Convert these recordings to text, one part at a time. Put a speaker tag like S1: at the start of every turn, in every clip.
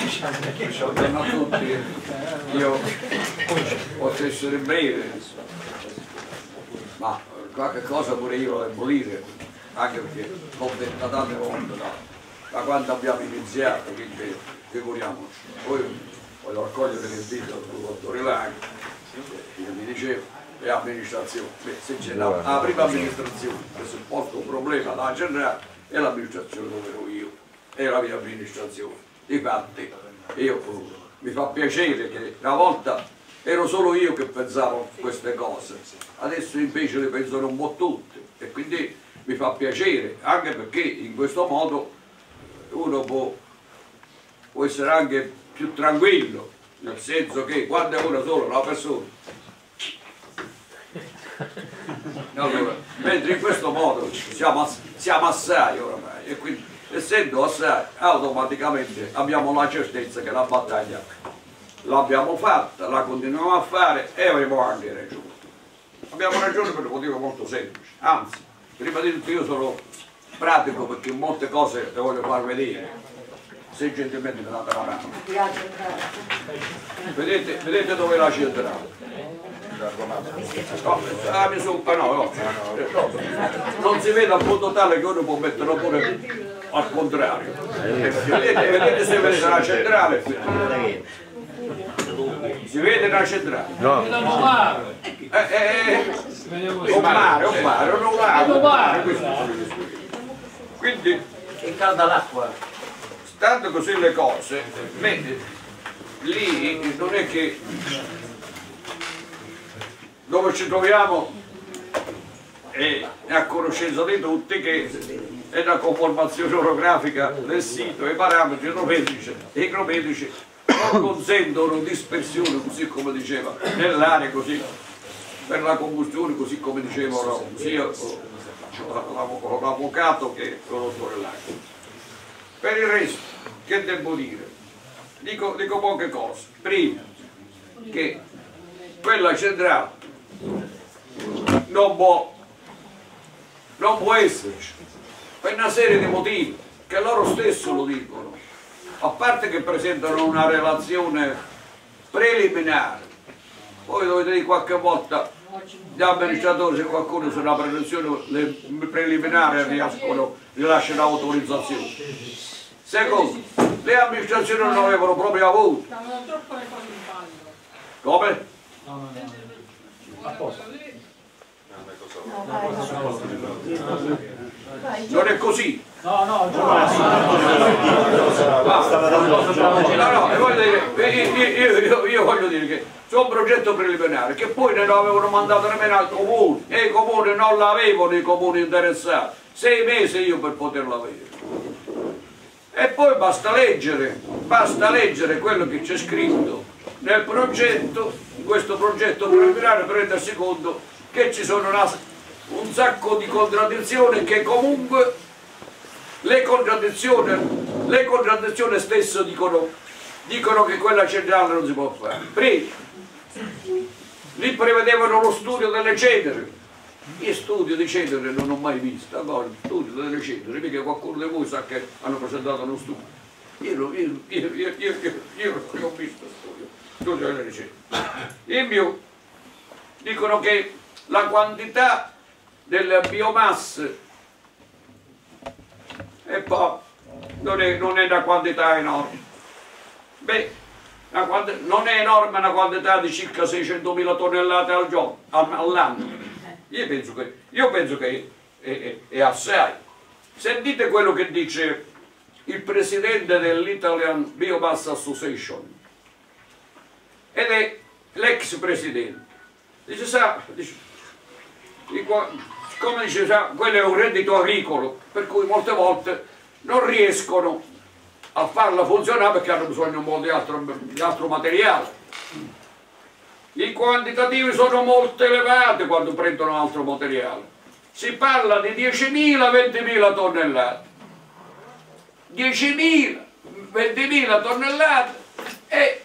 S1: Buongiorno a tutti, io posso essere breve, ma qualche cosa pure io la devo dire, anche perché l'ho detta tante volte da quando abbiamo iniziato, quindi figuriamoci. Poi voglio raccogliere l'invito del dottore Laghi, che mi diceva, le amministrazioni, se c'è la prima amministrazione che si posta un problema da generare è l'amministrazione dove ero io, è la mia amministrazione. Infatti mi fa piacere che una volta ero solo io che pensavo a queste cose, adesso invece le pensano un po' tutte e quindi mi fa piacere, anche perché in questo modo uno può essere anche più tranquillo, nel senso che quando è una sola una persona, allora, mentre in questo modo siamo assai oramai e quindi essendo assai automaticamente abbiamo la certezza che la battaglia l'abbiamo fatta, la continuiamo a fare e avremo anche ragione. Abbiamo ragione per un motivo molto semplice, anzi, prima di tutto io sono pratico perché molte cose le voglio far vedere, se gentilmente mi date la mano. Vedete dove è la centrale? No, non si vede al punto tale che uno può metterlo pure al contrario. Vedete se vedete la centrale? Si vede la centrale? No. Un mare. Quindi
S2: calda l'acqua.
S1: stando così le cose, lì non è che dove ci troviamo è a conoscenza di tutti che è la conformazione orografica del sito, i parametri igrometrici non consentono dispersione, così come diceva, nell'aria, così per la combustione, così come dicevano sia l'avvocato che lo dottore Laghi. Per il resto, che devo dire? Dico poche cose. Prima, che quella centrale non può esserci per una serie di motivi che loro stessi lo dicono, a parte che presentano una relazione preliminare, poi dovete dire qualche volta gli amministratori, se qualcuno su una prelazione preliminare rilasciano l'autorizzazione. Secondo, le amministrazioni non avevano proprio avuto.
S3: Stavano troppo le cose in ballo.
S1: Come? Non è così. No, io voglio dire che c'è un progetto preliminare che poi ne avevano mandato nemmeno al comune e i comuni non l'avevano, i comuni interessati. 6 mesi io per poterlo avere. E poi basta leggere quello che c'è scritto nel progetto, in questo progetto preliminare, per rendersi conto che ci sono un sacco di contraddizioni che comunque le contraddizioni stesse dicono che quella centrale non si può fare. Prima, lì prevedevano lo studio delle ceneri. Io studio di cenere non ho mai visto, allora studio delle ceneri, mica qualcuno di voi sa che hanno presentato uno studio. Io non ho visto studio delle ceneri. In più dicono che la quantità delle biomasse e poi non è una quantità enorme. Beh, non è enorme una quantità di circa 600.000 tonnellate all'anno. Io penso che è assai. Sentite quello che dice il presidente dell'Italian Biomass Association ed è l'ex presidente. Come dice, quello è un reddito agricolo, per cui molte volte non riescono a farla funzionare perché hanno bisogno un po' di altro materiale. I quantitativi sono molto elevati quando prendono altro materiale. Si parla di 10.000-20.000 tonnellate. 10.000-20.000 tonnellate e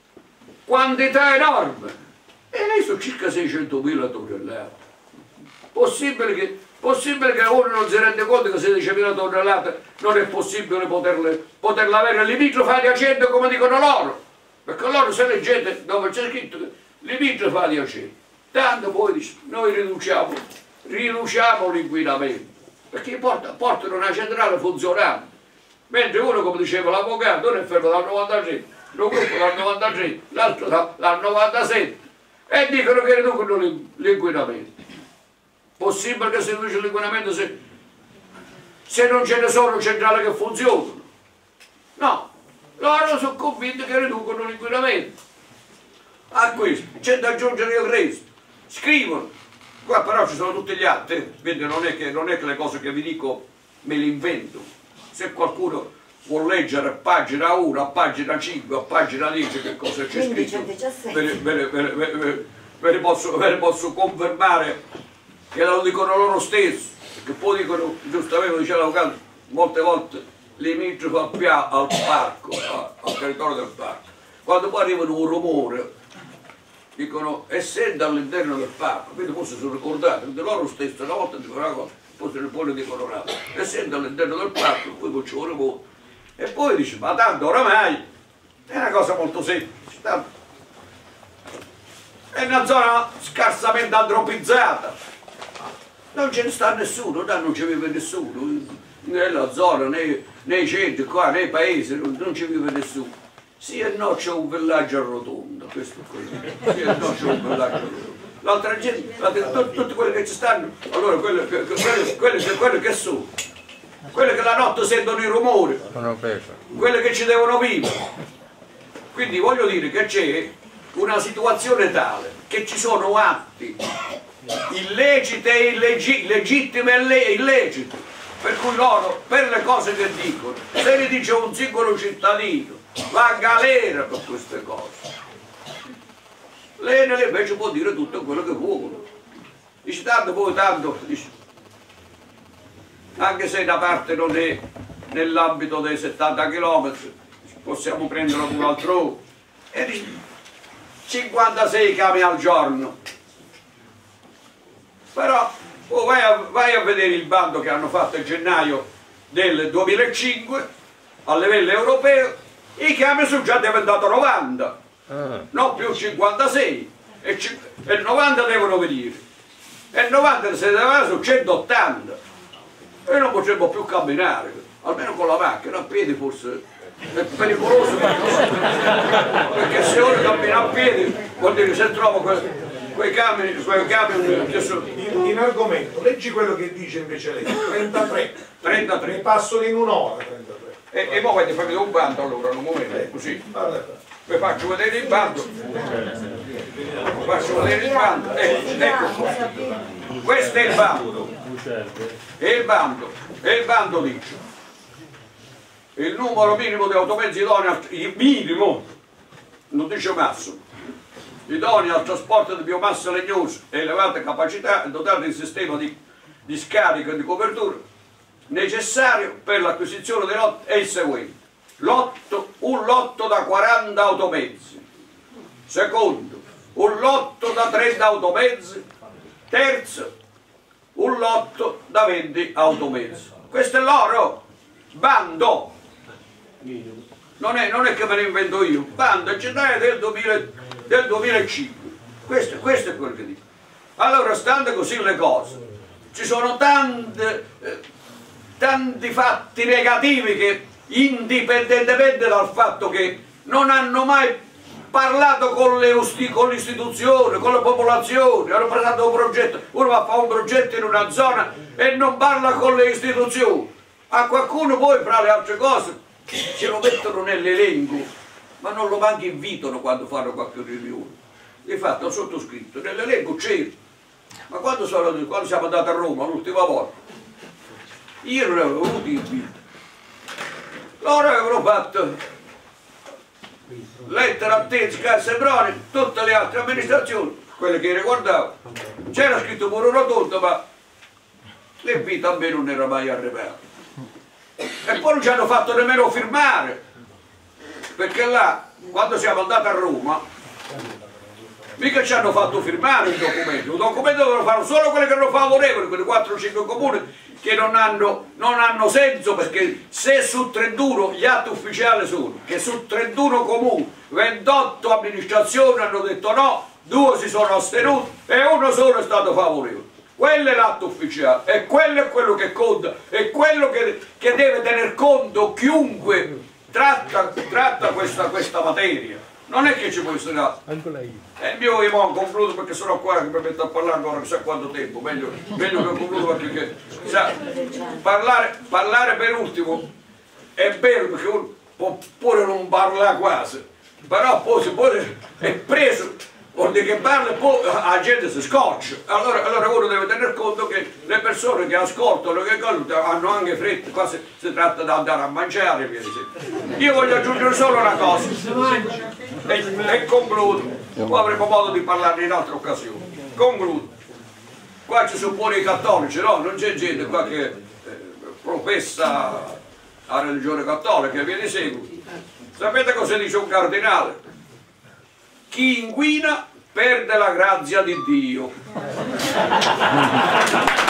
S1: quantità enorme. E lei sono circa 600.000 tonnellate. possibile che uno non si rende conto che 16.000 tonnellate non è possibile poterla avere limitrofa di aceto come dicono loro, perché loro se leggete dove c'è scritto limitrofa di aceto, tanto poi dice, noi riduciamo l'inquinamento, perché portano una centrale funzionante, mentre uno, come diceva l'avvocato, uno è fermo dal 96, lo gruppo dal 93, l'altro dal 97 e dicono che riducono l'inquinamento. Possibile che si riduce l'inquinamento se non ce ne sono centrali che funzionano? No, loro sono convinti che riducono l'inquinamento. A questo c'è da aggiungere il resto. Scrivono, qua però ci sono tutti gli atti, quindi non è che le cose che vi dico me le invento. Se qualcuno vuol leggere a pagina 1, a pagina 5, a pagina 10 che cosa c'è scritto, ve ne posso confermare che lo dicono loro stessi, perché poi dicono, giustamente diceva l'avvocato, molte volte limitrofo al parco, al territorio del parco. Quando poi arrivano un rumore, dicono essendo all'interno del parco, quindi forse sono ricordati, quindi loro stessi una volta dicono una cosa, poi ne dicono un'altra, essendo all'interno del parco, poi c'è un rumore. E poi dice, ma tanto oramai è una cosa molto semplice, tanto è una zona scarsamente antropizzata. Non ce ne sta nessuno, non ci vive nessuno, nella zona, nei centri, qua, nei paesi, non ci vive nessuno. Sì e no c'è un villaggio arrotondo, questo è quello. Sì e no c'è un villaggio arrotondo. L'altra gente, tutti quelli che ci stanno, allora quelli che sono? Quelli che la notte sentono i rumori, quelli che ci devono vivere. Quindi voglio dire che c'è una situazione tale che ci sono atti illeciti e legittimi e illeciti, per cui loro, per le cose che dicono, se ne dice un singolo cittadino, va a galera per queste cose. L'Enel invece può dire tutto quello che vuole. Dice tanto, dice, anche se da parte non è nell'ambito dei 70 km, possiamo prenderlo un altro, e dice 56 cami al giorno. Però vai a vedere il bando che hanno fatto a gennaio del 2005 a livello europeo, i cami sono già diventati 90, non più 56, e 90 devono venire, e 90 se devono su 180, e non potremmo più camminare, almeno con la macchina, a piedi forse è pericoloso, perché se uno cammina a piedi vuol dire che se trova quei camion che sono...
S2: In argomento, leggi quello che dice invece lei, 33. Ne passano in un'ora 33.
S1: E poi fammi un bando allora, un momento, così. Vi faccio vedere il bando. Faccio vedere il bando. Ecco. Questo è il bando. E il bando dice il numero minimo di automezzi idonei, minimo, non dice massimo, idonei al trasporto di biomassa legnosa e elevata capacità e dotati di sistema di scarico e di copertura necessario per l'acquisizione dei lotti è il seguente: un lotto da 40 automezzi, secondo un lotto da 30 automezzi, terzo un lotto da 20 automezzi. Questo è loro bando, non è che me ne invento io, bando a gennaio del 2005, questo è quello che dico. Allora, stando così le cose, ci sono tanti fatti negativi che, indipendentemente dal fatto che non hanno mai parlato con le istituzioni, con la popolazione, hanno presentato un progetto, uno va a fare un progetto in una zona e non parla con le istituzioni. A qualcuno poi, fra le altre cose, ce lo mettono nell'elenco, ma non lo manco invitano quando fanno qualche riunione. Infatti ho sottoscritto, nell'elenco c'era, ma quando siamo andati a Roma l'ultima volta, io non avevo avuto invito. Loro avevano fatto lettera a Tezca, Sembroni, tutte le altre amministrazioni, quelle che riguardavano. C'era scritto pure una rotonda, ma l'invito a me non era mai arrivato. E poi non ci hanno fatto nemmeno firmare, perché là, quando siamo andati a Roma, mica ci hanno fatto firmare il documento devono farlo solo quelli che erano favorevoli, quelli 4-5 comuni che non hanno senso, perché se su 31 gli atti ufficiali sono che su 31 comuni 28 amministrazioni hanno detto no, 2 si sono astenuti e 1 solo è stato favorevole. Quello è l'atto ufficiale e quello è quello che conta, è quello che deve tener conto chiunque tratta questa materia. Non è che ci può essere altro. Io concludo perché sono qua che mi metto a parlare ancora chissà quanto tempo, meglio che concludo perché sa, parlare per ultimo è bello perché uno può pure non parlare quasi, però poi si può è preso. Vuol dire che parla e poi la gente si scoccia. Allora uno deve tener conto che le persone che ascoltano che hanno anche fretta, qua si tratta di andare a mangiare, via di sé. Io voglio aggiungere solo una cosa e concludo, poi avremo modo di parlarne in altre occasioni. Concludo. Qua ci sono pure i cattolici, no? Non c'è gente qua che professa la religione cattolica e via di seguito. Sapete cosa dice un cardinale? Chi inquina perde la grazia di Dio.